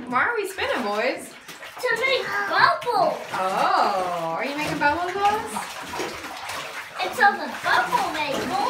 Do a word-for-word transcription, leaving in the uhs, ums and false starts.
Why are we spinning, boys? To make bubbles. Oh, are you making bubble balls? It's on the bubble maker.